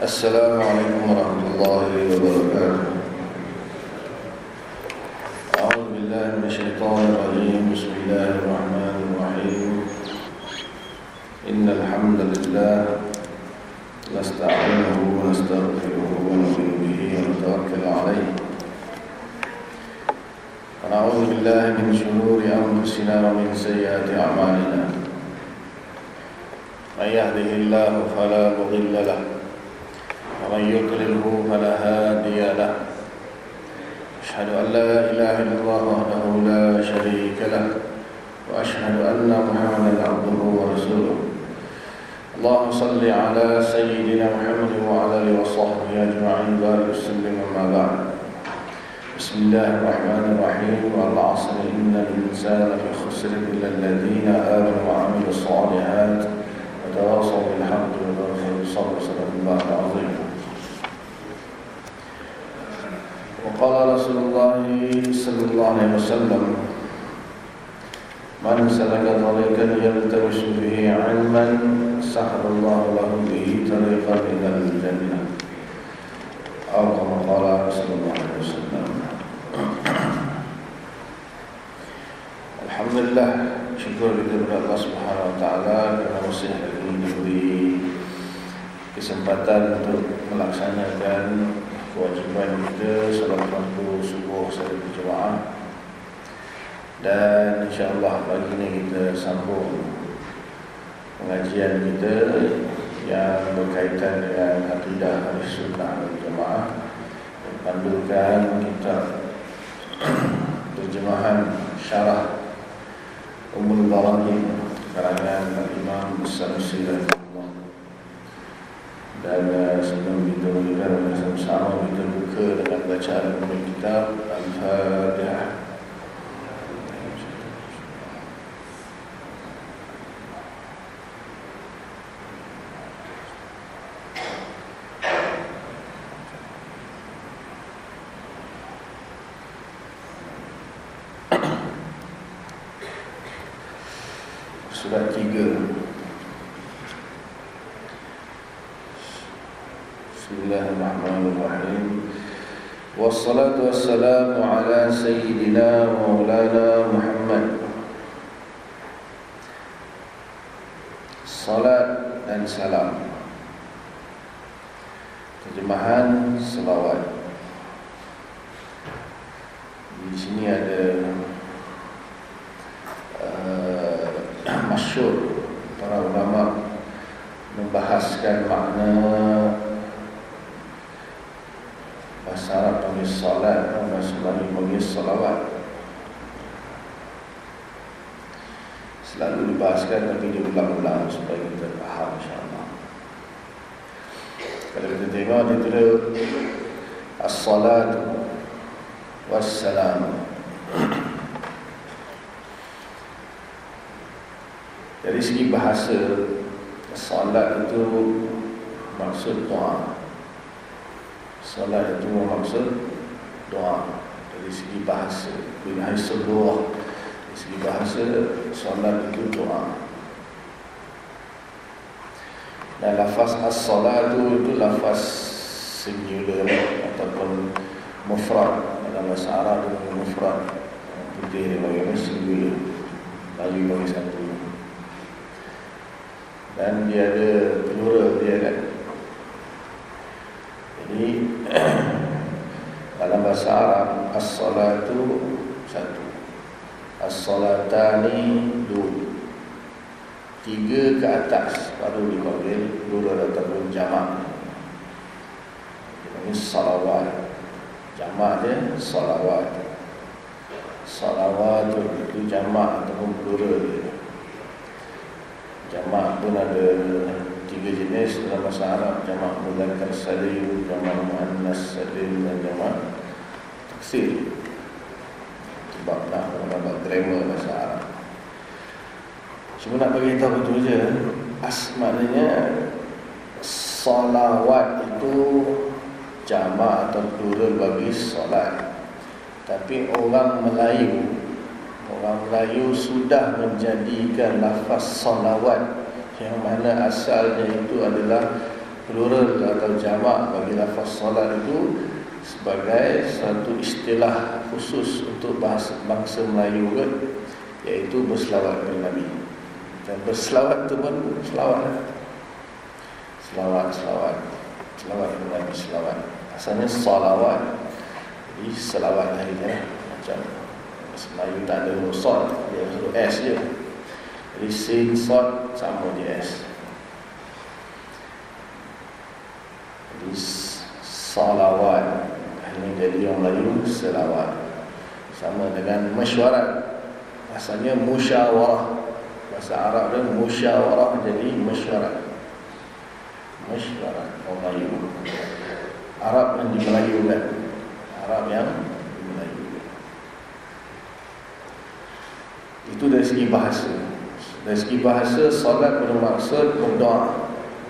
Assalamualaikum warahmatullahi wabarakatuh. A'udzu billahi minasyaitonir rajim. Bismillahirrahmanirrahim. Innal hamdalillah nasta'inuhu wa nastaghfiruhu wa nu'minu bihi wa natawakkalu 'alayhi. Wa na'udzu billahi min shururi anfusina wa min sayyiati a'malina. May yahdihillahu fala mudilla lahu ومن يضلله فلا هادي له أشهد أن لا إله إلا الله وحده لا شريك له وأشهد أن محمدا عبده ورسوله اللهم صل على سيدنا محمد وعلى آله وصحبه أجمعين بارك وسلم أما بعد بسم الله الرحمن الرحيم والعصر إن الإنسان لفي خسر إلا الذين آمنوا وعملوا الصالحات وتواصوا بالحق وتواصوا بالصبر صدق الله العظيم. وقال رسول الله صلى الله عليه وسلم من سلك طريقا يلتمس فيه علما سهل الله له به طريقا إلى الجنة أو كما قال صلى الله عليه وسلم. Alhamdulillah, syukur kita kepada Allah Subhanahu Wa Taala kerana masih lagi diberi kesempatan untuk melaksanakan kewajiban kita solat fardu subuh secara berjemaah, dan insya-Allah pagi ini kita sambung pengajian kita yang berkaitan dengan akidah Ahlussunnah wal Jamaah, pandukan kitab terjemahan syarah Ummul Barahim karangan Imam As-Sanusi rahimahullah. Dan sebelum kita mulakan bersama-sama, kita buka dengan bacaan kitab Al-Fatihah. Surat 3. Bismillahirrahmanirrahim. Wassalatu wassalamu ala sayyidina maulana Muhammad. Salat dan salam. Terjemahan selawat. Di sini ada masyhur para ulama membahaskan makna bahasa Arab panggil salat, bahasa Melayu panggil salawat. Selalu dibahaskan tapi diulang-ulang supaya kita faham insya-Allah. Kalau kita tengok dia tulis as-salatu was-salam. Dari segi bahasa, salat itu maksud doa. Salat itu maksud doa. Dari segi bahasa, bin haisul doa, dari segi bahasa, salat itu doa. Dan lafaz as-salatu itu lafaz singular ataupun mufrad. Dalam bahasa Arab itu mufrad, putih bagi singular, bagi satu. Dan dia ada plural dia kan. Jadi dalam bahasa Arab as-salatu satu, as-salatani dua, tiga ke atas baru dipanggil plural ataupun jamak. Dipanggil salawat. Jamak dia salawat. Salawat itu jamak ataupun plural dia. Jamak pun ada tiga jenis dalam bahasa Arab: jamak mudzakkar salim, jamak muannas salim, dan jamak taksir. Sebablah dalam grammar bahasa Arab. Cuma nak bagi tahu betul je, maknanya salawat itu jamak atau plural bagi solat. Tapi orang Melayu sudah menjadikan lafaz salawat yang mana asalnya itu adalah plural atau jamak bagi lafaz solat itu sebagai satu istilah khusus untuk bangsa Melayu kan, iaitu berselawat kepada Nabi. Dan berselawat itu pun selawat kepada Nabi, selawat. Asalnya salawat, jadi selawat lah dia. Macam bahasa Melayu tak ada huruf sod, dia huruf S je. Jadi sin sod sama di S. Jadi salawat, ini jadi orang Melayu selawat. Sama dengan mesyuarat, asalnya musyawarah. Bahasa Arab dia musyawarah jadi mesyuarat. Mesyuarat orang Melayu. Arab yang di Melayu kan. Arab yang di Melayu. Itu dari segi bahasa. Dari segi bahasa, solat bermaksud berdoa.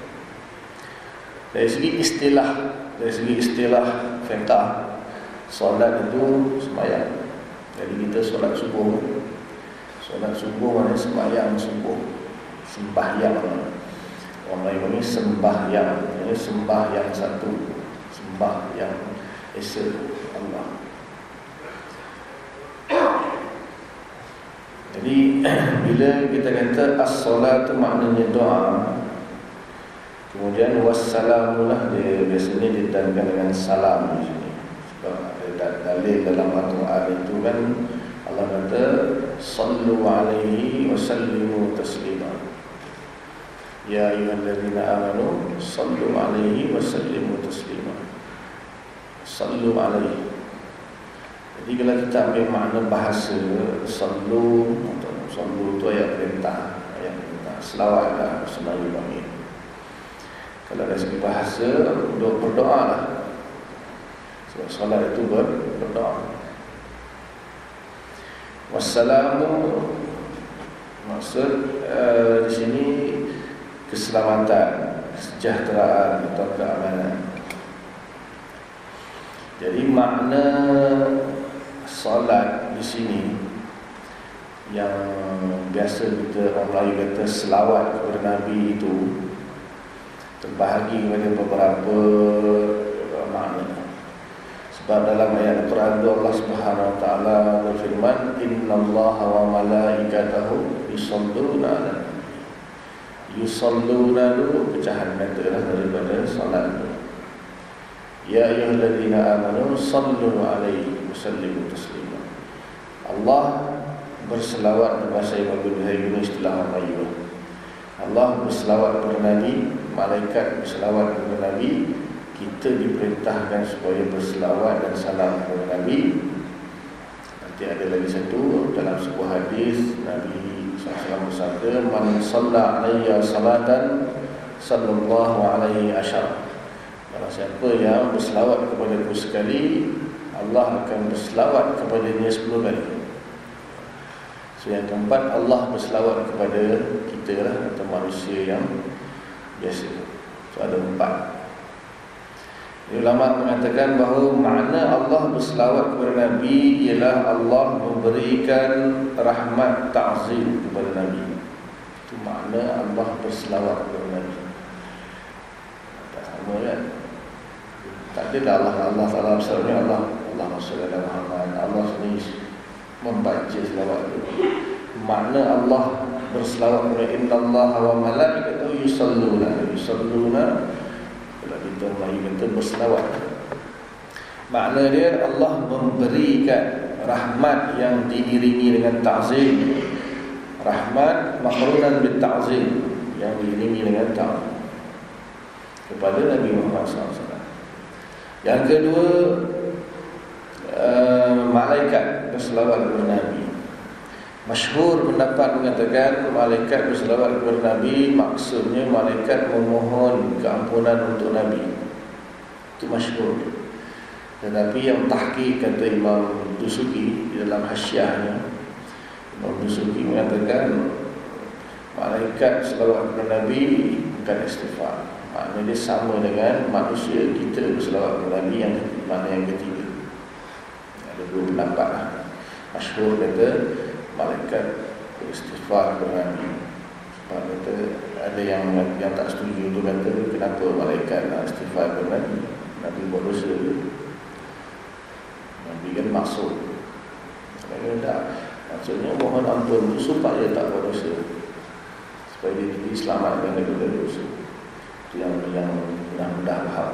Dari segi istilah fiqh, solat itu sembahyang. Jadi kita solat subuh. Solat subuh maknanya sembahyang subuh. Sembahyang. Orang Melayu ni sembahyang. Ini sembahyang satu. Sembahyang Esa Allah. Jadi bila kita kata as-solat itu maknanya doa, kemudian wassalamulah, dia biasanya ditandai dengan salam di sini. Sebab ada dalil dalam Al-Quran itu kan, Allah kata sallu alaihi wa sallimu taslima. Ya ayyuhallazina amanu sallu alaihi wa sallimu taslima. Sallu alaihi. Jadi kalau kita ambil makna bahasa, sallu itu ayat perintah, selawatlah Melayu panggil. Kalau dari segi bahasa, untuk berdoa lah. Sebab solat itu berdoa. Wassalamu maksud di sini keselamatan, kesejahteraan atau keamanan. Jadi makna solat di sini yang biasa kita orang Melayu kata selawat kepada Nabi itu terbahagi kepada beberapa makna. Sebab dalam ayat Al-Quran Allah Subhanahu Wa Taala berfirman, Innallaha wa malaikatahu yusalluna 'alan nabi. Yusalluna itu pecahan kata lah daripada solat itu. Ya ayyuhallazina amanu sallu alaihi wa sallimu taslima. Allah berselawat berbahasa Melayu guna istilah Melayu. Allah berselawat kepada Nabi, malaikat berselawat kepada Nabi. Kita diperintahkan supaya berselawat dan salam kepada Nabi. Nanti ada lagi satu dalam sebuah hadis Nabi SAW bersabda, Man shalla alayya salatan sallallahu alaihi asyara. Barang siapa yang berselawat kepada aku sekali, Allah akan berselawat kepadanya 10 kali. So yang keempat, Allah berselawat kepada kita lah, atau manusia yang biasa. So ada 4. Ulama mengatakan bahawa makna Allah berselawat kepada Nabi ialah Allah memberikan rahmat ta'zim kepada Nabi. Itu makna Allah berselawat kepada Nabi. Tak sama kan? Tak ada Allah Ta'ala besarnya Allah SWT Muhammad. Allah sendiri membaca selawat itu. Makna Allah berselawat kepada Innallaha wa malaikatahu yusalluna. Kalau kita Melayu kata berselawat, makna dia Allah memberikan rahmat yang diiringi dengan ta'zim. Rahmat maqrunan bil ta'zim, yang diiringi dengan ta'zim kepada Nabi Muhammad SAW. Yang kedua, malaikat berselawat kepada Nabi. Masyhur pendapat mengatakan malaikat berselawat kepada Nabi maksudnya malaikat memohon keampunan untuk Nabi. Itu masyhur. Tetapi yang tahqiq kata Imam Dusuki di dalam hasyiahnya, Imam Dusuki mengatakan malaikat selawat kepada Nabi bukan istighfar. Maknanya dia sama dengan manusia kita berselawat kepada Nabi yang mana yang ketiga. Ada 2 pendapat lah. Masyhur kata malaikat beristighfar kepada Nabi. Kata ada yang tak setuju tu kata kenapa malaikat nak istighfar kepada Nabi? Nabi buat dosa ke? Nabi kan maksud. Maksudnya mohon ampun tu supaya tak buat dosa, supaya dia diselamatkan daripada dosa. Itu yang mudah-mudah faham.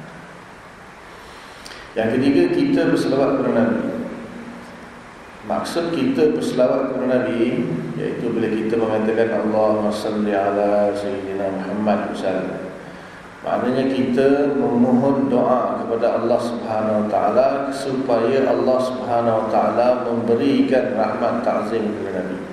Yang ketiga, kita berselawat kepada Nabi. Maksud kita berselawat kepada Nabi iaitu bila kita mengatakan Allahumma salli ala Sayyidina Muhammad misalnya, maknanya kita memohon doa kepada Allah Subhanahu Wa Taala supaya Allah Subhanahu Wa Taala memberikan rahmat ta'zim kepada Nabi.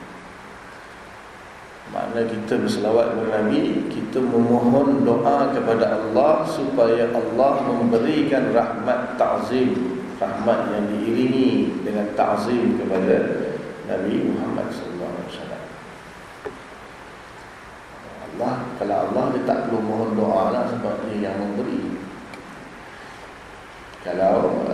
Makna kita berselawat kepada Nabi, kita memohon doa kepada Allah supaya Allah memberikan rahmat ta'zim, rahmat yang diiringi dengan ta'zim kepada Nabi Muhammad sallallahu alaihi wasallam. Kalau Allah dia tak perlu mohon doa lah, sebab dia yang memberi. Kalau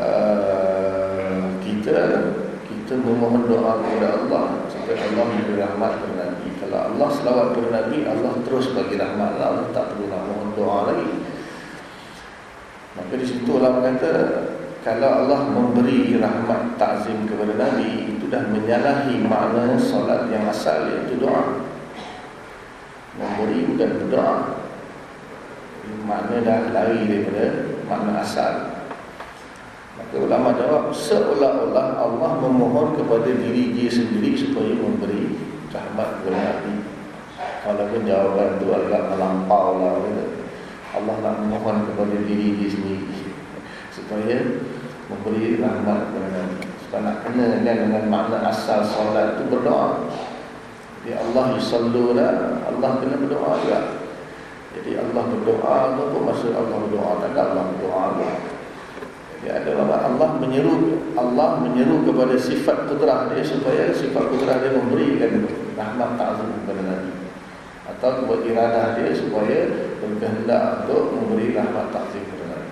kita memohon doa kepada Allah supaya Allah memberi rahmat kepada Nabi. Kalau Allah selawat kepada Nabi, Allah terus bagi rahmat lah, Allah tak perlu nak mohon doa lagi. Maka di situ Allah kata, kalau Allah memberi rahmat ta'zim kepada Nabi, itu dah menyalahi makna solat yang asal, iaitu doa. Memberi bukan berdoa. Makna dah lari daripada makna asal. Maka ulama jawab, seolah-olah Allah memohon kepada diri dia sendiri supaya memberi rahmat kepada Nabi. Walaupun jawapan itu agak melampau lah, Allah nak memohon kepada diri dia sendiri supaya memberi rahmat kepada Nabi. Sebab nak kena dengan makna asal solat itu berdoa. Jadi Allah yusallu lah, Allah kena berdoa juga. Jadi Allah berdoa tu apa maksud Allah berdoa? Tak ada Allah berdoa juga. Jadi ada Allah menyeru kepada sifat kudrah dia supaya sifat kudrah dia memberikan rahmat ta'zim kepada Nabi, atau buat iradah dia supaya berkehendak untuk memberi rahmat ta'zim kepada Nabi.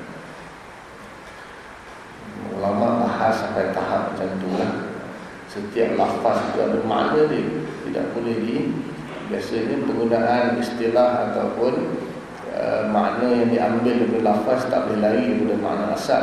Ulama bahas sampai tahap macam itulah. Setiap lafaz itu ada makna dia, tidak boleh biasanya penggunaan istilah ataupun makna yang diambil dari lafaz tak boleh lari daripada makna asal.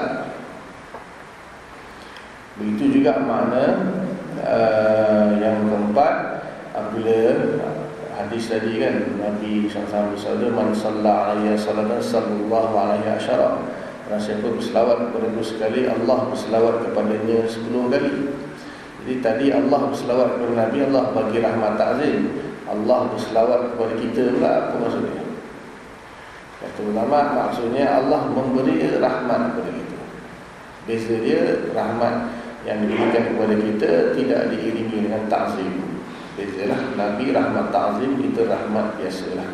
Begitu juga makna yang keempat, apabila hadis tadi kan Nabi SAW bersabda, man salla alaihi salatan sallallahu alaihi asyara, orang siapa berselawat kepada aku sekali, Allah berselawat kepadanya 10 kali. Jadi tadi Allah berselawat kepada Nabi, Allah bagi rahmat ta'zim. Allah berselawat kepada kita pula, apa maksudnya? Kata ulama, maksudnya Allah memberi rahmat kepada kita. Beza dia, rahmat yang diberikan kepada kita tidak diiringi dengan ta'zim. Bezalah, Nabi rahmat ta'zim, kita rahmat biasalah.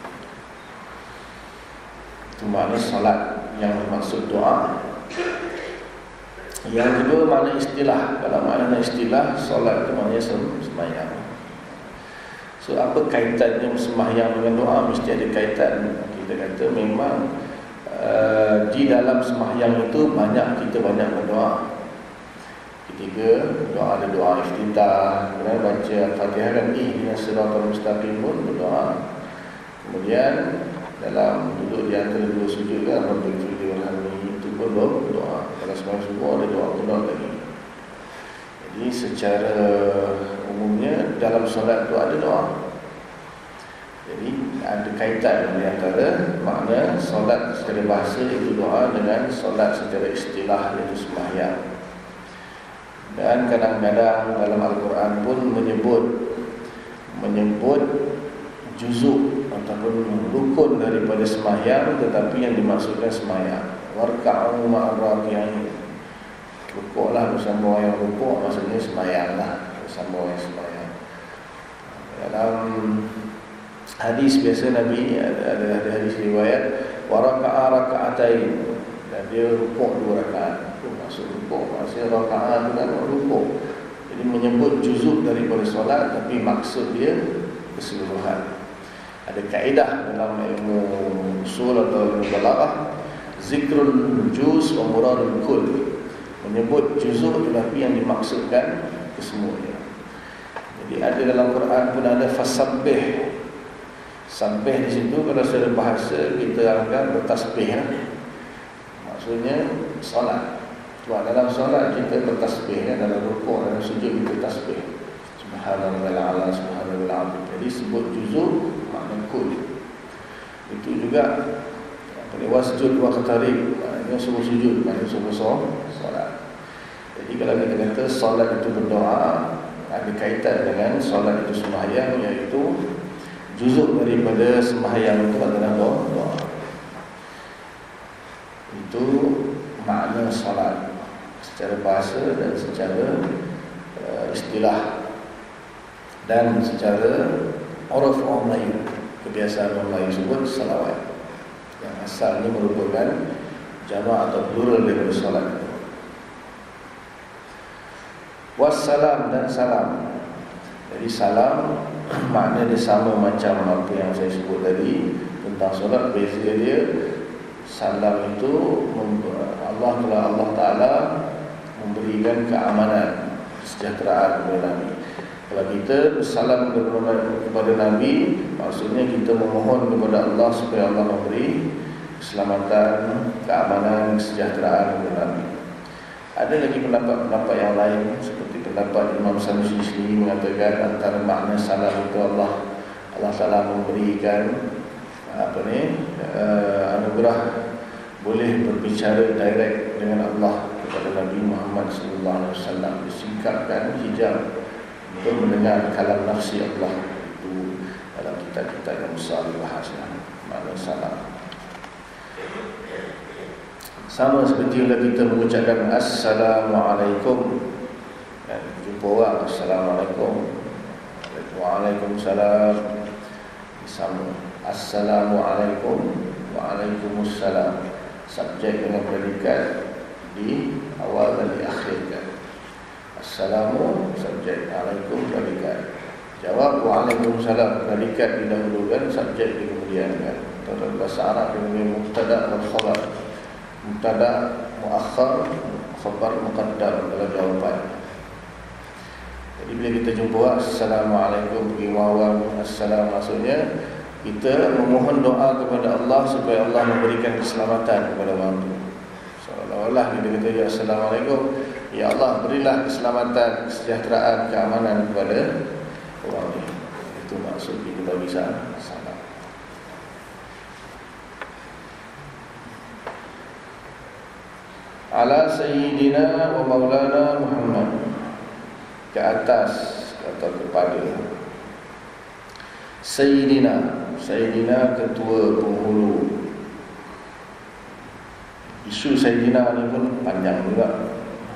Itu makna salat yang bermaksud doa. Yang kedua makna istilah. Kalau makna istilah, solat itu maknanya sembahyang. So apa kaitannya sembahyang dengan doa? Mesti ada kaitan. Kita kata memang di dalam sembahyang itu kita banyak berdoa. Ketiga, doa ada doa iftitah, kemudian baca Al-Fatihah kan, ihdinas siratal mustaqim pun berdoa. Kemudian dalam duduk di antara dua sujud kan, Rabbil firli warhamni, itu pun doa. Kalau sembahyang subuh ada doa qunut lagi. Jadi secara umumnya dalam solat itu ada doa. Jadi ada kaitan di antara makna solat secara bahasa itu doa dengan solat secara istilah iaitu sembahyang. Dan kadang-kadang dalam Al-Quran pun menyebut juzuk ataupun rukun daripada sembahyang, tetapi yang dimaksudkan sembahyang. Warka'u ma'ar raki'in, rukuklah bersama yang rukuk, maksudnya sembahyang lah, bersama yang sembahyang. Dalam hadis biasa Nabi ada hadis riwayat waraka'a raka'atain, dan dia rukuk 2 rakaat. Itu maksud rukuk, maksudnya raka'at itu kan rukuk. Jadi menyebut juzuk daripada solat, tapi maksud dia keseluruhan. Ada kaedah dalam ilmu usul atau ilmu balaghah, zikrul juz wa muradul kull, menyebut juzuk tetapi yang dimaksudkan kesemuanya. Jadi Jadi ada dalam Quran pun ada fasabbih. Sabbih di situ kalau secara bahasa kita akan bertasbih lah. Maksudnya solat. Sebab dalam solat kita bertasbih kan, dalam rukuk, dalam sujud kita tasbih. Subhanallahil a'la, subhanallahil azim. Jadi sebut juzuk makna kul. Itu juga wasjud wa qatarib, maknanya suruh sujud, maknanya suruh solat. Jadi kalau kita kata solat itu berdoa, ada kaitan dengan solat itu sembahyang, iaitu juzuk daripada sembahyang itu adalah doa. Itu makna solat secara bahasa dan secara istilah dan secara uruf orang Melayu, kebiasaan orang Melayu sebut salawat, yang asalnya merupakan jamak atau plural daripada solat. Wassalam dan salam. Jadi salam makna dia sama macam apa yang saya sebut tadi tentang solat. Beza dia, salam itu Allah Ta'ala memberikan keamanan, kesejahteraan kepada Nabi. Kalau kita bersalam kepada Nabi, maksudnya kita memohon kepada Allah supaya Allah memberi keselamatan, keamanan, kesejahteraan kepada Nabi. Ada lagi pendapat-pendapat yang lain, seperti pendapat Imam Sanusi sendiri mengatakan antara makna salam itu Allah Ta'ala memberikan anugerah boleh berbicara direct dengan Allah kepada Nabi Muhammad SAW, disingkapkan hijab untuk mendengar kalam nafsi Allah. Itu dalam kitab-kitab yang besar dibahas makna salam. Sama seperti bila kita mengucapkan Assalamualaikum, jumpa orang Assalamualaikum, Waalaikumsalam, sama. Assalamualaikum, Waalaikumsalam, subjek dengan predikat di awal dan di akhir kan. Assalamu subjek, alaikum predikat. Jawab Waalaikumsalam, predikat didahulukan, subjek dikemudiankan. Dalam bahasa Arab dengan mubtada dan khabar. Mubtada muakhar, khabar muqaddam dalam jawapan. Jadi bila kita jumpa Assalamualaikum, pergi wawang Assalam, maksudnya kita memohon doa kepada Allah supaya Allah memberikan keselamatan kepada orang itu. Seolah-olah kita kata ya Assalamualaikum, ya Allah berilah keselamatan, kesejahteraan, keamanan kepada orang ini. Itu maksud kita bagi salam. Ala Sayyidina wa Maulana Muhammad, ke atas atau kepada Sayyidina. Sayyidina ketua penghulu. Isu Sayyidina ni pun panjang juga.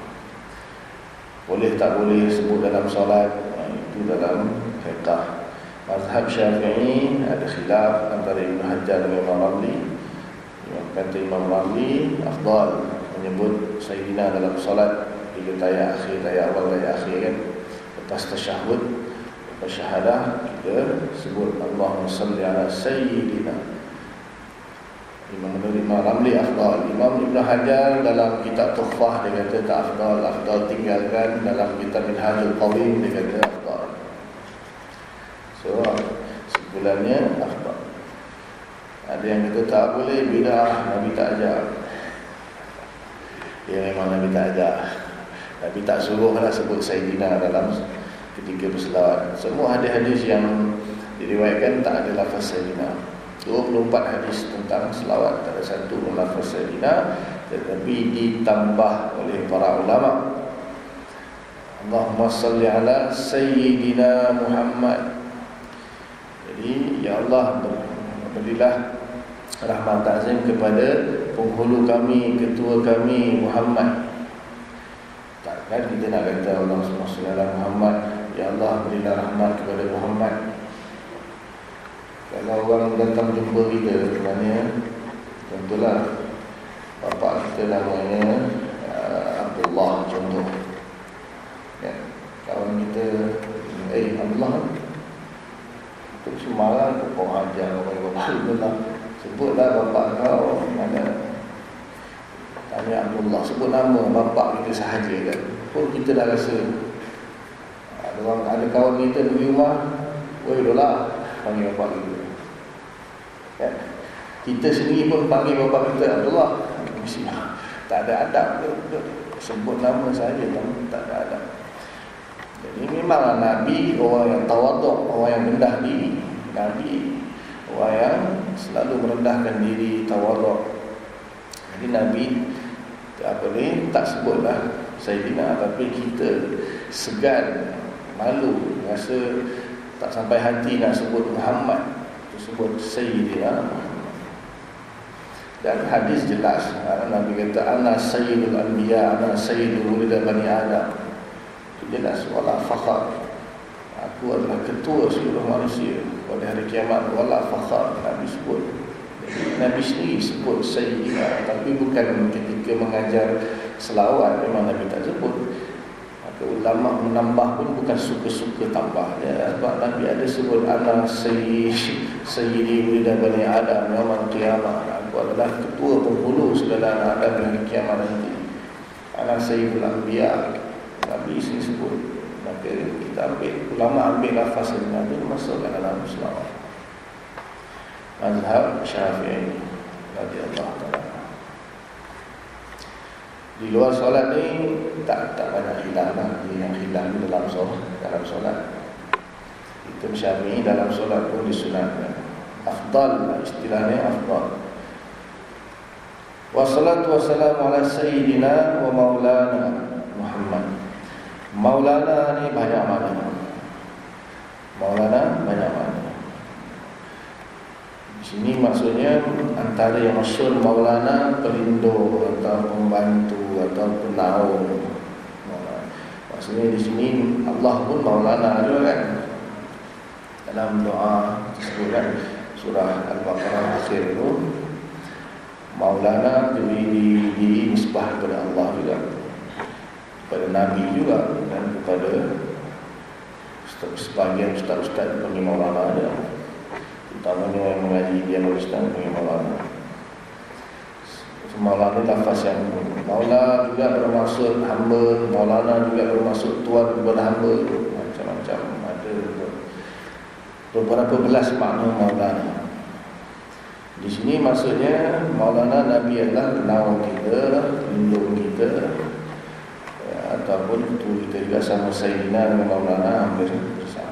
Boleh tak boleh sebut dalam solat, itu dalam fiqh. Mazhab Syafi'i ada khilaf antara Ibn Hajar dan Imam Ramli. Kata Imam Ramli afdal menyebut Sayyidina dalam solat, 3 tayat akhir, tayat awal, tayat akhir kan. Lepas tasyahud, lepas syahadah, kita sebut Allahumma salli ala Sayyidina. Imam Ramli afdal. Imam Ibn Hajar dalam kitab Tuhfah dia kata tak afdal, afdal tinggalkan. Dalam kitab Minhajul Qawim dia kata afdal. So sebulannya afdal. Ada yang kata tak boleh, bidah, Nabi tak ajar. Ya memang Nabi tak ajar, Nabi tak suruh lah sebut Sayyidina dalam ketika berselawat. Semua hadis-hadis yang diriwayatkan tak ada lafaz Sayyidina. 24 hadis tentang selawat, tak ada satu pun lafaz Sayyidina, tetapi ditambah oleh para ulama. Allahumma salli ala Sayyidina Muhammad. Jadi ya Allah berilah rahmat ta'zim kepada penghulu kami, ketua kami Muhammad. Takkan kita nak kata Allahumma salli ala Muhammad, ya Allah berilah rahmat kepada Muhammad. Kalau orang datang jumpa kita, maknanya contohlah bapa kita namanya Abdullah contoh ya, kawan kita Abdullah tu semarang tu kau ajar orang Abdullah, sebutlah bapa kau mana, tanya Abdullah, sebut nama bapa kita sahaja kan, pun kita dah rasa ada orang ada kawan kita pergi rumah, "Oi Lola," panggil bapak kita. Ya. Kita sendiri pun panggil bapak kita Abdullah. Mesti tak ada adab ke, sebut nama saja tak ada adab. Jadi memanglah Nabi orang yang tawaduk, orang yang rendah diri. Nabi orang yang selalu merendahkan diri, tawaduk. Jadi Nabi tak sebutlah Sayyidina, tapi kita segan, malu, rasa tak sampai hati nak sebut Muhammad, sebut Sayyidina. Dan hadis jelas, Nabi kata ana sayyidul anbiya, ana sayyidul ulil bani Adam. Itu jelas, wala fakhar, aku adalah ketua seluruh manusia pada hari kiamat, wala fakhar. Nabi sebut, Nabi sendiri sebut Sayyidina, tapi bukan ketika mengajar selawat, memang Nabi tak sebut. Maka ulama menambah pun bukan suka-suka tambah ya, sebab Nabi ada sebut ana sayyidi ulil bani Adam yaumul qiyamah, aku adalah ketua penghulu segala anak Adam di hari kiamat nanti. Ana sayyidul anbiya, Nabi sini sebut. Maka kita ambil, ulama ambil lafaz Nabi masukkan dalam selawat. Mazhab Syafi'i radhiyallahu ta'ala. Di luar solat ni tak banyak hilang lah. Yang hilang ni dalam solat. Itu Syafi'i dalam solat pun disunatkan. Afdal, istilahnya afdal. Wassalatu wassalamu ala sayyidina wa maulana Muhammad. Maulana ni banyak makna. Maulana banyak makna. Di sini maksudnya antara yang masyhur maulana, pelindung atau pembantu atau penaung. Maksudnya di sini Allah pun maulana juga kan. Dalam doa disebutkan surah Al-Baqarah akhir itu, maulana diberi nisbah kepada Allah juga, kepada Nabi juga, dan kepada sebagian ustaz-ustaz panggil maulana ada. Utamanya yang mengaji dia Islam panggil maulana. Maulana ni lafaz yang maula juga bermaksud hamba, maulana juga bermaksud tuan kepada hamba, macam-macam ada beberapa belas makna maulana. Di sini maksudnya maulana Nabi adalah penaung kita, pelindung kita, ya, ataupun ketua kita juga. Sama Sayyidina dengan maulana hampir bersama.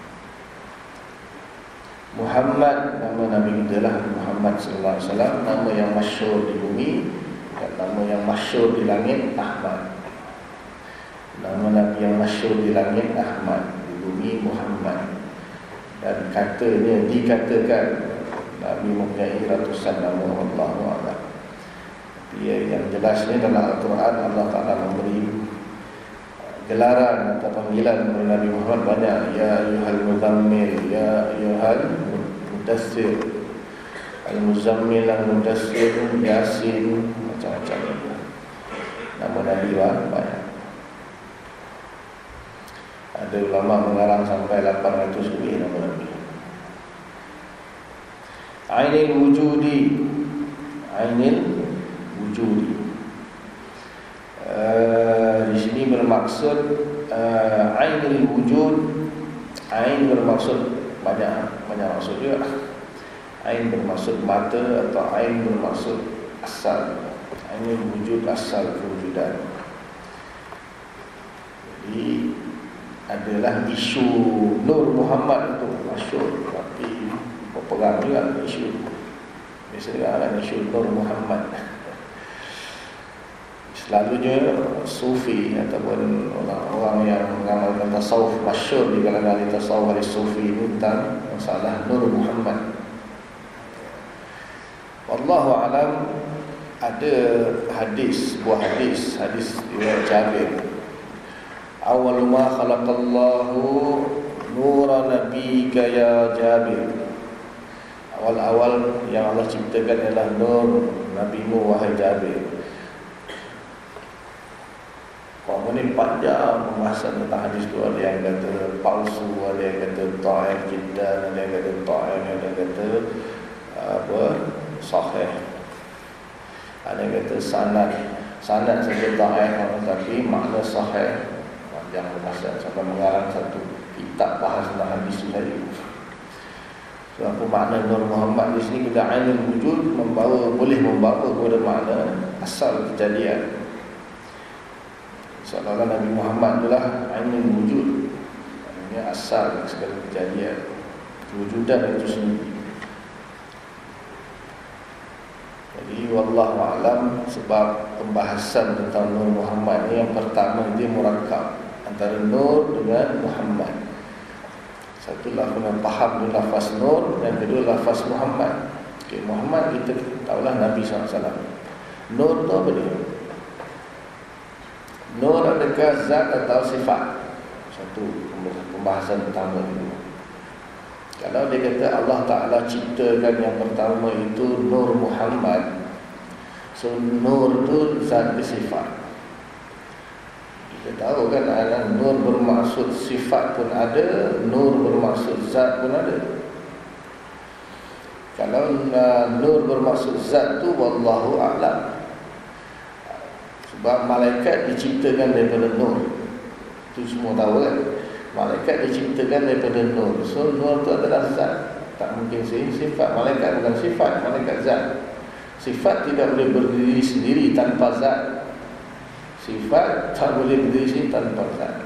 Muhammad, nama Nabi kita lah Muhammad sallallahu alaihi wasallam, nama yang masyhur di bumi dan nama yang masyhur di langit Ahmad. Nama Nabi yang masyhur di langit Ahmad, di bumi Muhammad. Dan katanya, dikatakan Nabi mempunyai ratusan nama, Allahu a'lam. Tapi yang jelasnya dalam Al-Quran Allah Ta'ala memberi gelaran atau panggilan kepada Nabi Muhammad banyak. Ya ayyuhal muzammil, ya ayyuhal mudassir, al-muzammil, al-mudassir, Yasin, macam-macam. Nama Nabi banyak. Ada ulama mengarang sampai 800 lebih nama Nabi. Ainil wujudi, ainil wujudi. Di sini bermaksud ainul wujud. Ain bermaksud banyak maksud juga. Ain bermaksud mata atau ain bermaksud asal. Ainul wujud, asal kewujudan. Jadi adalah isu Nur Muhammad itu masyhur, tapi berperang juga isu. Biasanya ada isu Nur Muhammad. Selalunya sufi ataupun orang-orang yang mengamalkan tasawuf masyhur di kalangan tasawuf dari sufi ini tentang masalah Nur Muhammad. Wallahu alam. Ada sebuah hadis riwayat Jabir. Awal ma khalaqallahu nura nabiyika ya Jabir. Awal-awal yang Allah ciptakan adalah nur nabimu wahai Jabir. Kalau ini panjang pembahasan tentang hadis tu. Ada yang kata palsu, ada yang kata ta'if jiddan, ada yang kata ta'if, ada yang kata sahih, ada yang kata sanad saja ta'if, tapi makna sahih. Panjang pembahasan sampai mengarang satu tak bahas tentang hadis tu saya. So, apa makna Nur Muhammad di sini? Kita ainul wujud boleh membawa kepada makna asal kejadian. Seolah-olah Nabi Muhammad itulah ainul wujud, maknanya asal segala kejadian, kewujudan itu sendiri. Jadi wallahu a'lam, sebab pembahasan tentang Nur Muhammad ni yang pertama dia murakkab antara Nur dengan Muhammad. Satu lafaz faham tu lafaz Nur, dan kedua lafaz Muhammad. Okay, Muhammad kita tahulah Nabi SAW. Nur tu apa dia? Nur adakah zat atau sifat? Satu pembahasan pertama itu. Kalau dia kata Allah Ta'ala ciptakan yang pertama itu Nur Muhammad, so Nur tu zat ke sifat? Kita tahu kan Nur bermaksud sifat pun ada, Nur bermaksud zat pun ada. Kalau Nur bermaksud zat tu wallahu a'lam. Sebab malaikat diciptakan daripada Nur, itu semua tahu kan. Malaikat diciptakan daripada Nur. So Nur tu adalah zat, tak mungkin sifat. Malaikat bukan sifat, malaikat zat. Sifat tidak boleh berdiri sendiri tanpa zat. Sifat tak boleh berdiri sendiri tanpa zat.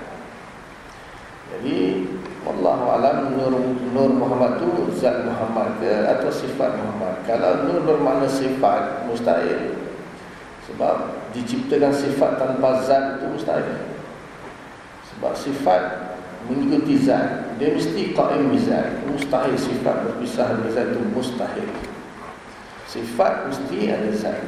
Jadi wallahu alam, Nur Muhammad tu zat Muhammad ke atau sifat Muhammad? Kalau Nur bermakna sifat, mustahil. Sebab diciptakan sifat tanpa zat itu mustahil. Sebab sifat mengikuti zat, dia mesti qaim bi zat. Mustahil sifat berpisah dari zat, itu mustahil. Sifat mesti ada zat.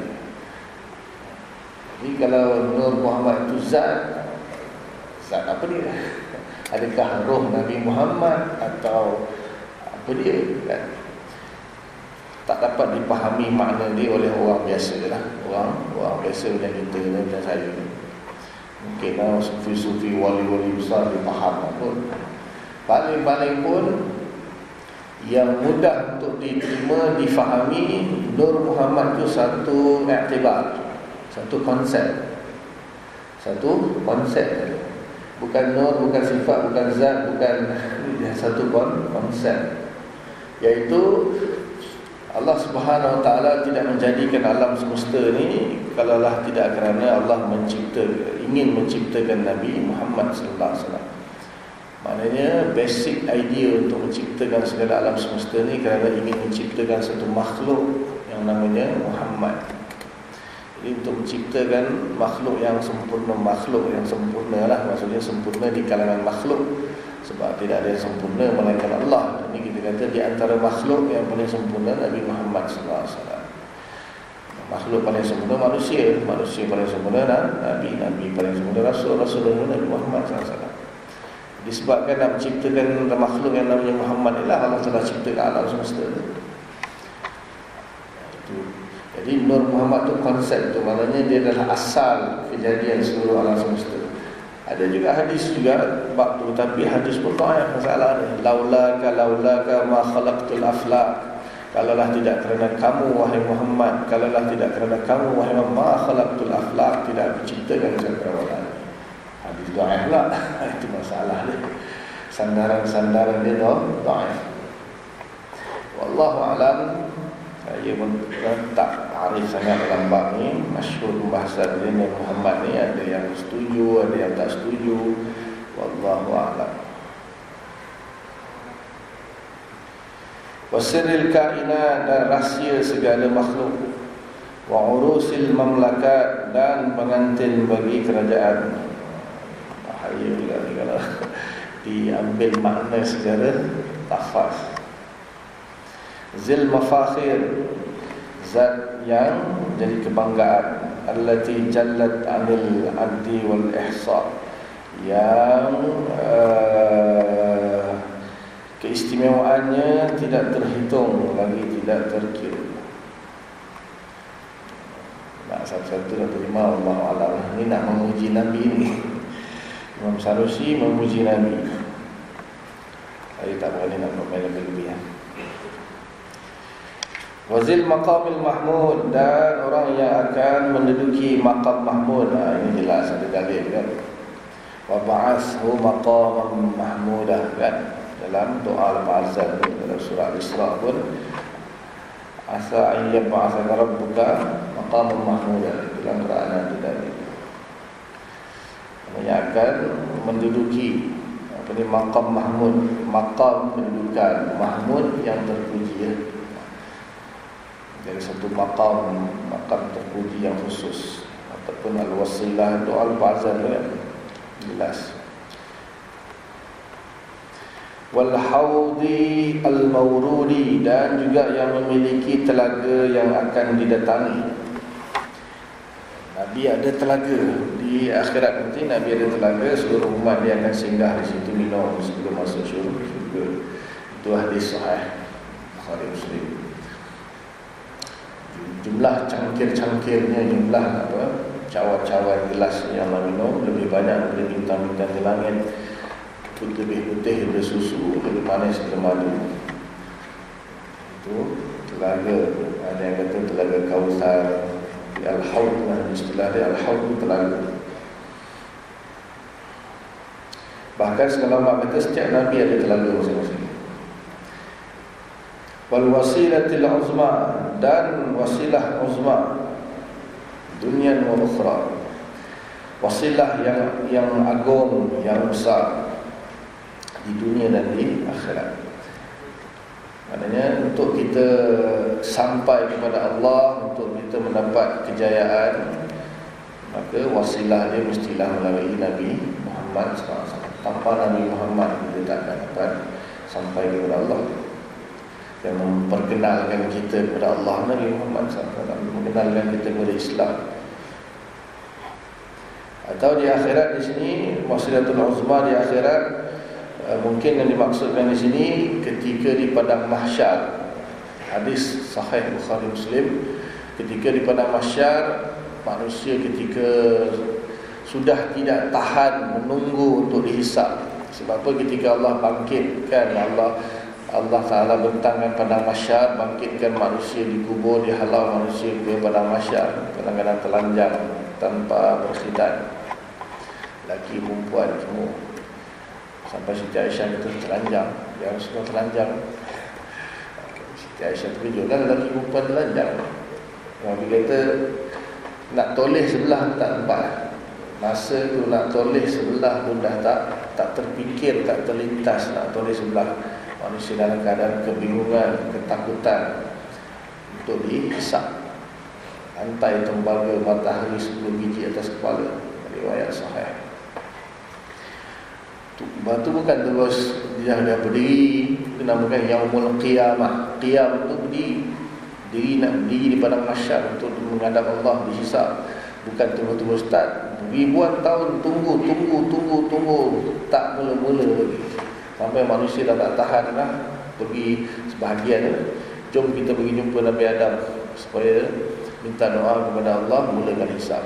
Jadi kalau Nur Muhammad itu zat apa dia? Adakah roh Nabi Muhammad atau apa dia kan? Tak dapat dipahami makna dia oleh orang biasa lah. Orang biasa macam kita, macam saya. Mungkin sufi-sufi, wali-wali besar dia faham pun. Paling-paling pun yang mudah untuk diterima, difahami, Nur Muhammad itu satu i'tibar, satu konsep. Satu konsep. Bukan nur, bukan sifat, bukan zat, bukan satu konsep. Iaitu Allah Subhanahu Wa Taala tidak menjadikan alam semesta ni kalaulah tidak kerana Allah ingin menciptakan Nabi Muhammad sallallahu alaihi wasallam. Maknanya basic idea untuk menciptakan segala alam semesta ni kerana ingin menciptakan satu makhluk yang namanya Muhammad. Jadi untuk menciptakan makhluk yang sempurna lah, maksudnya sempurna di kalangan makhluk. Sebab tidak ada yang sempurna melainkan Allah. Ini kita kata di antara makhluk yang paling sempurna Nabi Muhammad SAW. Makhluk paling sempurna manusia paling sempurna Nabi paling sempurna Rasulullah Nabi Muhammad SAW. Disebabkan nak menciptakan makhluk yang namanya Muhammad inilah Allah telah ciptakan alam semesta. Jadi Nur Muhammad tu konsep tu, maknanya dia adalah asal kejadian seluruh alam semesta. Ada juga hadis juga bab tu, tapi hadis pun dhaif masalah ni. Laulaka ma khalaqtul aflaq. Kalaulah tidak kerana kamu wahai Muhammad, kalaulah tidak kerana kamu wahai Muhammad, ma khalaqtul aflaq, tidak diciptakan cakrawala. Hadis dhaif lah. Itu masalah dia. Sandaran dia dhaif. Wallahu a'lam. Saya pun tak arif sangat dalam bab ni. Masyhur pembahasan dia Muhammad ni, ada yang setuju, ada yang tak setuju. Wallahu a'lam. Wasiril kainat, dan rahsia segala makhluk. Wa urusil mamlakat, dan pengantin bagi kerajaan. Bahaya juga ni kalau diambil makna secara lafaz. Zil mafakhir, zat yang jadi kebanggaan. Allati jallat anil addi wal ihsa, yang keistimewaannya tidak terhitung lagi tidak terkira. Nak satu-satu dah terima, Allah Allah. Ini nak memuji Nabi ni. Imam Sanusi memuji Nabi. Saya tak berani nak bermain lebih-lebih. Wazil maqamil mahmud, dan orang yang akan menduduki maqam mahmud. Ini jelas ada dalil kan. wa ba'athu maqaman mahmudah, kan? Dalam doa al-ba'azan dalam surah Al-Isra pun, asa an yab'athaka rabbuka maqaman mahmudah, dalam Quran itu tadi. Namanya akan menduduki maqam mahmud, maqam kedudukan mahmud yang terpuji, ya. Dari satu maqam terpuji yang khusus, ataupun al-wasilah, doa al-ba'azan, kan? Jelas. Wal haudi al-mawrudi, dan juga yang memiliki telaga yang akan didatangi. Nabi ada telaga di akhirat nanti. Nabi ada telaga, seluruh umat dia akan singgah di situ minum sebelum masuk syurga. Itu hadis sahih Bukhari Muslim. Jumlah cangkir-cangkirnya, jumlah cawan-cawan gelas yang minum lebih banyak daripada bintang-bintang di langit. Lebih putih daripada susu, lebih manis daripada madu. Itu telaga. Ada yang kata telaga Kautsar. Al-Haud lah istilah dia. Al-Haud itu telaga. Bahkan segala ulama kata setiap Nabi ada telaga masing-masing. Wal wasilatil uzma, dan wasilah uzma, dunia wa ukhra. Wasilah yang agung, yang besar di dunia dan di akhirat. Maknanya untuk kita sampai kepada Allah, untuk kita mendapat kejayaan, maka wasilah dia mestilah melalui Nabi Muhammad SAW. Tanpa Nabi Muhammad kita tak akan dapat sampai kepada Allah. Yang memperkenalkan kita kepada Allah, Nabi Muhammad SAW, mengenalkan kita kepada Islam. Atau di akhirat, di sini wasilatul uzma di akhirat, mungkin yang dimaksudkan di sini ketika di padang mahsyar. Hadis sahih Bukhari Muslim, ketika di padang mahsyar, manusia ketika sudah tidak tahan menunggu untuk dihisap. Sebab apa? Ketika Allah bangkitkan, Allah Ta'ala bentangkan padang mahsyar, bangkitkan manusia di kubur, dihalau manusia ke padang mahsyar, kadang-kadang telanjang tanpa berkhitan, laki perempuan semua. Sampai Siti Aisyah itu telanjang, dia semua telanjang. Siti Aisyah terkejut, kan lelaki perempuan telanjang. Nabi kata nak toleh sebelah tak nampak. Masa tu nak toleh sebelah pun dah tak terfikir, tak terlintas nak toleh sebelah. Manusia dalam keadaan kebingungan, ketakutan untuk dihisap. Lantai tembaga matahari 10 biji atas kepala. Riwayat sahih. Batu bukan terus dia dah berdiri, dinamakan yaumul qiyamah. Qiyam itu berdiri, nak berdiri di padang mahsyar untuk menghadap Allah, dihisap. Bukan tunggu-tunggu start. Ribuan tahun tunggu, tak mula-mula lagi. Sampai manusia dah tak tahan lah, pergi sebahagian, jom kita pergi jumpa Nabi Adam supaya minta doa kepada Allah, mulakan hisap.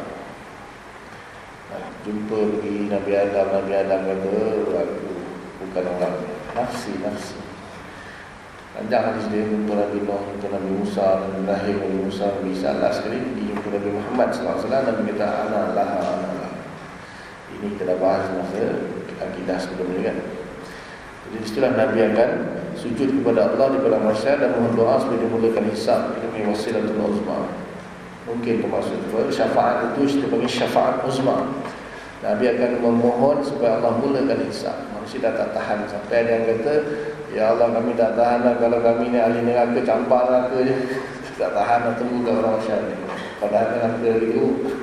Jumpa pergi Nabi Adam kata, aku bukan orang, nafsi. Panjang hadis dia, jumpa Nabi Nuh, jumpa Nabi Musa, Nabi Ibrahim, Nabi Musa, Nabi Isa. Last sekali jumpa Nabi Muhammad SAW. Nabi kata, ana. Ini kita dah bahas masa akidah sebelum ni, kan. Jadi istilah Nabi akan sujud kepada Allah di padang mahsyar dan mohon doa supaya dimulakan hisab. Ini panggil wasilatul uzma. Mungkin termasuk syafaat itu kita panggil syafaat uzma. Nabi akan memohon supaya Allah mulakan hisab. Manusia dah tak tahan. Sampai ada yang kata, ya Allah, kami tak tahan lah, kalau kami ni ahli neraka, campak neraka je. Tak tahan lah, tunggu kat orang mahsyar ni. Padahal neraka itu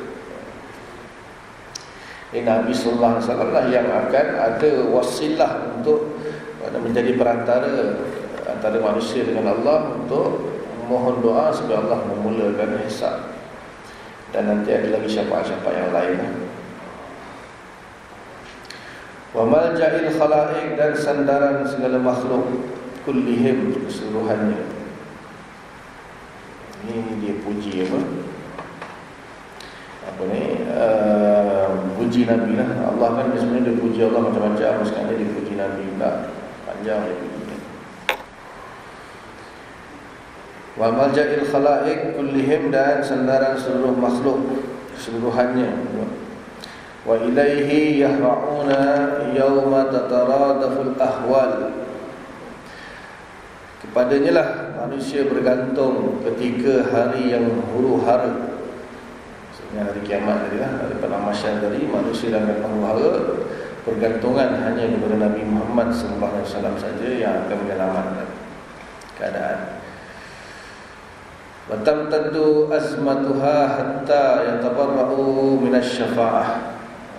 Nabi sallallahu alaihi wasallam lah yang akan ada wasilah untuk menjadi perantara antara manusia dengan Allah, untuk mohon doa supaya Allah memulakan hisab. Dan nanti ada lagi syafaat-syafaat yang lain. Wa malja'il khalaiq, dan sandaran segala makhluk, kullihim, keseluruhannya. Ini dia puji puji Nabi lah. Allah kan sebenarnya dia puji Allah macam-macam. Sekarang dia puji Nabi pula, panjang dia puji. Wa malja'il khalaiq kullihim, dan sandaran seluruh makhluk keseluruhannya. wa ilaihi yahra'una yawma tataradaful ahwal. Kepadanya lah manusia bergantung ketika hari yang huru-hara. Maksudnya hari kiamat tadi lah, hari padang mahsyar tadi, manusia akan huru-hara. Pergantungan hanya kepada Nabi Muhammad SAW saja yang akan menyelamatkan keadaan. Wa tamtaddu azmatuha hatta yatabarra'u minasy syafa'ah.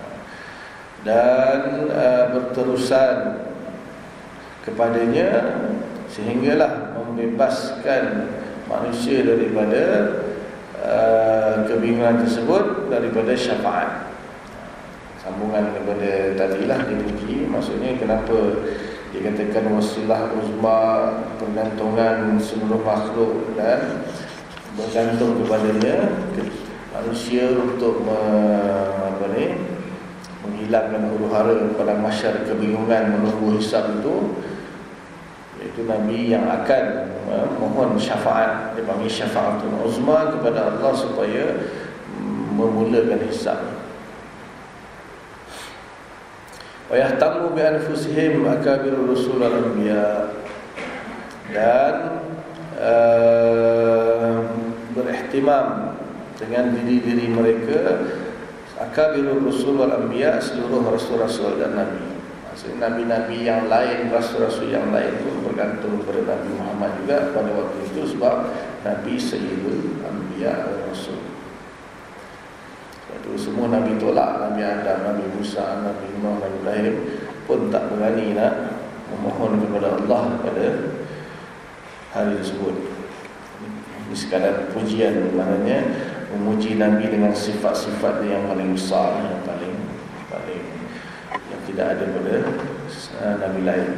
Dan berterusan kepadanya sehinggalah membebaskan manusia daripada kebingungan tersebut, daripada syafaat. Sambungan kepada tadilah dipuji, maksudnya kenapa dikatakan wasilah uzma, pergantungan seluruh makhluk dan bergantung kepadanya manusia untuk menghilangkan huru-hara pada masyarakat kebingungan menunggu hisab itu, iaitu Nabi yang akan mohon syafaat, dipanggil syafaatul uzma kepada Allah supaya memulakan hisab. Wa yahtamu bi anfusihim akabirur rusul wal anbiya, dan berihtimam dengan diri-diri mereka akabirur rusul wal anbiya, seluruh rasul-rasul dan nabi. Maksudnya nabi-nabi yang lain, rasul-rasul yang lain pun bergantung kepada Nabi Muhammad juga pada waktu itu, sebab Nabi Sayyidul Anbiya dan Rasul. Itu semua Nabi tolak, Nabi Adam, Nabi Musa, Nabi Nuh, Nabi Ibrahim pun tak berani nak memohon kepada Allah pada hari tersebut. Ini sekadar pujian, maknanya memuji Nabi dengan sifat-sifat yang paling besar, yang paling yang tidak ada pada Nabi lain.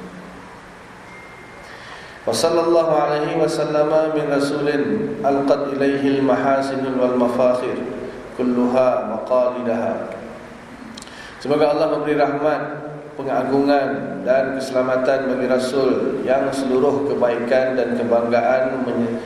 Wa sallallahu alaihi wasallam min rasulin alqad ilaihi al-mahasin wal mafakhir kulluha maqalidaha. Semoga Allah memberi rahmat, pengagungan dan keselamatan bagi Rasul yang seluruh kebaikan dan kebanggaan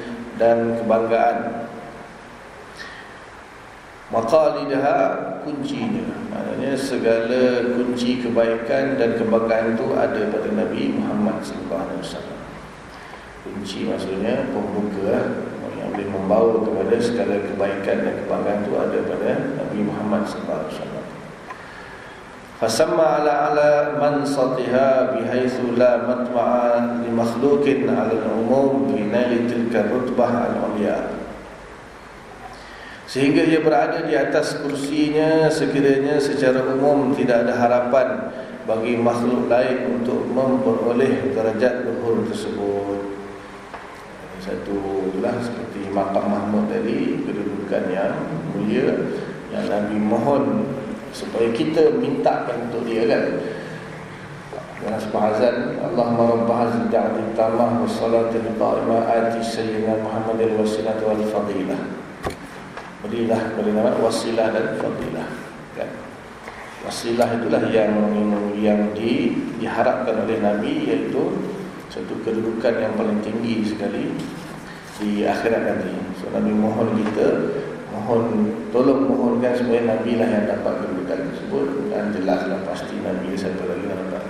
maqalidaha, kuncinya, maknanya segala kunci kebaikan dan kebanggaan itu ada pada Nabi Muhammad SAW. Kunci maksudnya pembuka yang boleh membawa kepada segala kebaikan dan kebanggaan itu ada pada Nabi Muhammad SAW. Fasamma ala mansatiha bihaitsu la matma'a li makhluqin 'ala al-umum bi naili tilka rutbah al-'ulya. Sehingga ia berada di atas kursinya sekiranya secara umum tidak ada harapan bagi makhluk lain untuk memperoleh derajat luhur tersebut. Satu itulah seperti maqam Mahmud tadi, kedudukan yang mulia yang Nabi mohon supaya kita mintakan untuk dia, kan. Dalam sebuah azan, Allahumma rabb hadhihi ad-da'wati tammah was-salatil qa'imah ati sayyidina Muhammadil wasilata wal fadilah. Berilah kepada nama wasilah dan fadilah, kan. Wasilah itulah yang diharapkan oleh Nabi, iaitu satu kedudukan yang paling tinggi sekali di akhirat nanti. So Nabi mohon kita, mohonkan supaya Nabi lah yang dapat kedudukan tersebut, dan jelaslah pasti Nabi satu lagi yang dapat.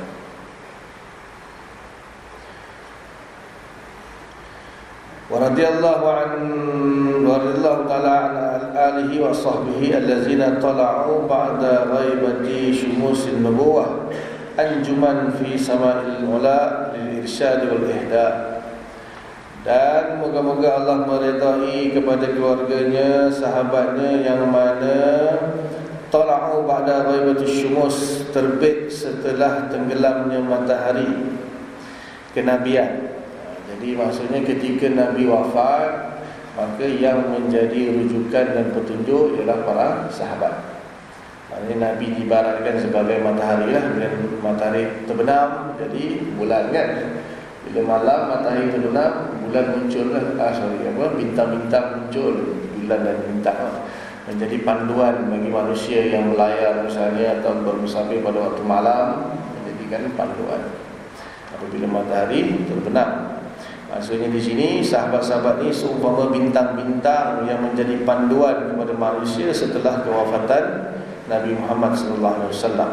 Wa radiyallahu ta'ala an alihi wa sahbihi allazina tala'u ba'da ghaibati syumusin nubuwah anjuman fi sama'il ula lil irsyad wal ihda. Dan moga-moga Allah meridai kepada keluarganya, sahabatnya yang mana tala'u ba'da ghaibati syumus, terbit setelah tenggelamnya matahari kenabian. Jadi maksudnya ketika Nabi wafat, maka yang menjadi rujukan dan petunjuk ialah para sahabat. Maksudnya Nabi diibaratkan sebagai matahari lah. Bila matahari terbenam jadi bulan, kan. Bila malam matahari terbenam, bulan muncul lah. Bintang-bintang muncul, bulan dan bintang lah. Menjadi panduan bagi manusia yang melayar misalnya atau bermusafir pada waktu malam, menjadikan panduan apabila matahari terbenam. Maksudnya di sini sahabat-sahabat ni seumpama bintang-bintang yang menjadi panduan kepada manusia setelah kewafatan Nabi Muhammad sallallahu alaihi wasallam.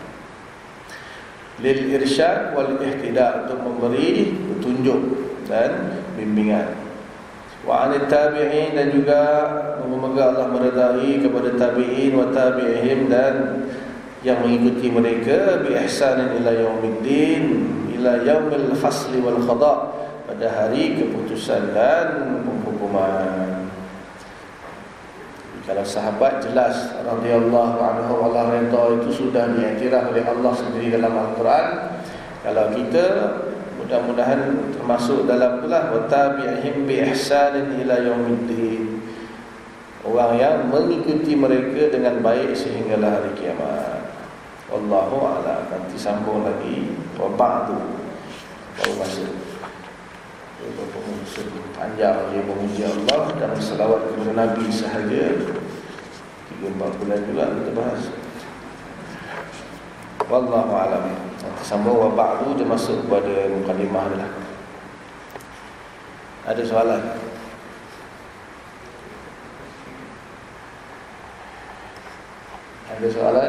Lil irsyad wal ihtida, untuk memberi petunjuk dan bimbingan. Wa anit tabi'in, dan juga semoga Allah meridai kepada tabi'in wa tabi'ihim, dan yang mengikuti mereka bi ihsanin ila yaumiddin, ila yaumil fasli wal qada, pada hari keputusan dan penghukuman. Kalau sahabat jelas radhiyallahu anhu Allah redha, itu sudah diiktiraf oleh Allah sendiri dalam Al-Quran. Kalau kita mudah-mudahan termasuk dalam itulah wa tabi'ihim bi ihsanin ila yaumiddin, orang yang mengikuti mereka dengan baik sehinggalah hari kiamat. Wallahu a'lam. Nanti sambung lagi wa ba'du, baru masuk panjang dia memuji Allah dan selawat kepada Nabi sahaja 3-4 bulan juga kita bahas. Wallahu a'lam. Nanti sambung wa ba'du, dia masuk kepada mukadimah dah. Ada soalan? Ada soalan?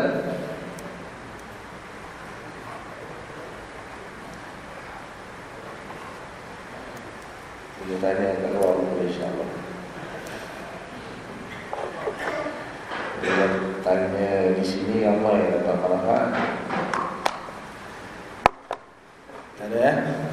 Dia tanya kat luar boleh, insyaAllah. Dia tanya di sini ramai yang dapat manfaat. Tak ada ya?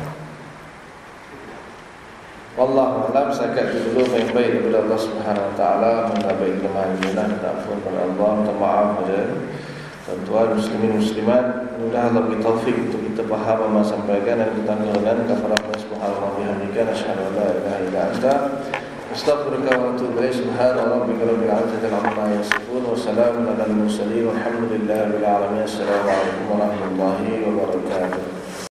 Wallahu a'lam. Setakat itu dulu yang baik daripada Allah Subhanahu wa taala, minta baik kelemahan kita, minta ampun kepada Allah, minta maaf kepada tuan-tuan muslimin muslimat. Mudah-mudahan Allah beri taufik untuk kita faham apa yang sampaikan dan kita tanggalkan kepada Allah Subhanahu wa taala. Asyhadu an la ilaha illa anta astaghfiruka wa atubu ilaik. Subhana rabbika rabbil izzati amma yasifun wa salamun alal mursalin walhamdulillahi rabbil alamin. Assalamu alaikum warahmatullahi wabarakatuh.